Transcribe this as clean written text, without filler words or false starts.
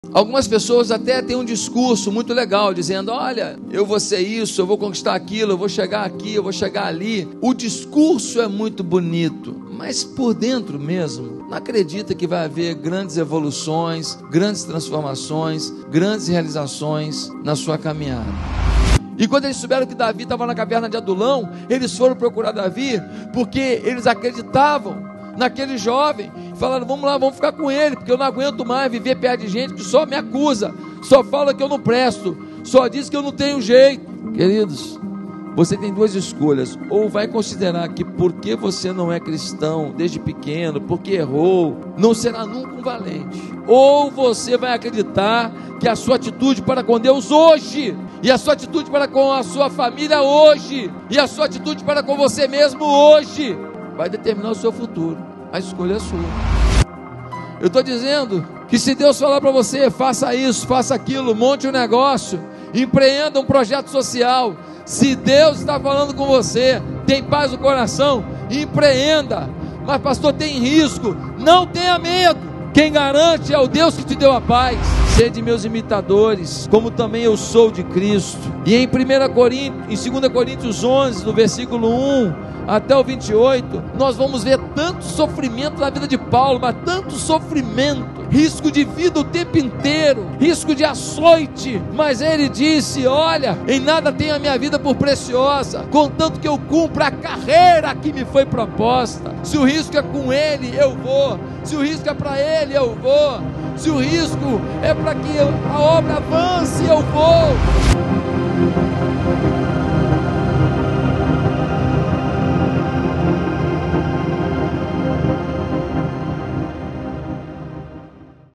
Algumas pessoas até têm um discurso muito legal, dizendo: olha, eu vou ser isso, eu vou conquistar aquilo, eu vou chegar aqui, eu vou chegar ali. O discurso é muito bonito, mas por dentro mesmo, não acredita que vai haver grandes evoluções, grandes transformações, grandes realizações na sua caminhada. E quando eles souberam que Davi estava na caverna de Adulão, eles foram procurar Davi, porque eles acreditavam naquele jovem, falaram: vamos lá, vamos ficar com ele, porque eu não aguento mais viver perto de gente que só me acusa, só fala que eu não presto, só diz que eu não tenho jeito. Queridos, você tem duas escolhas: ou vai considerar que porque você não é cristão desde pequeno, porque errou, não será nunca um valente, ou você vai acreditar que a sua atitude para com Deus hoje, e a sua atitude para com a sua família hoje, e a sua atitude para com você mesmo hoje, vai determinar o seu futuro. A escolha é sua. Eu estou dizendo que se Deus falar para você: faça isso, faça aquilo, monte um negócio, empreenda um projeto social, se Deus está falando com você, tem paz no coração, empreenda. Mas pastor, tem risco. Não tenha medo, quem garante é o Deus que te deu a paz. Sede meus imitadores, como também eu sou de Cristo. E em 2 Coríntios 11, no versículo 1 até o 28, nós vamos ver tanto sofrimento na vida de Paulo, mas tanto sofrimento, risco de vida o tempo inteiro, risco de açoite, mas ele disse: olha, em nada tenho a minha vida por preciosa, contanto que eu cumpra a carreira que me foi proposta. Se o risco é com ele, eu vou. Se o risco é para ele, eu vou. Se o risco é para que a obra avance, eu vou.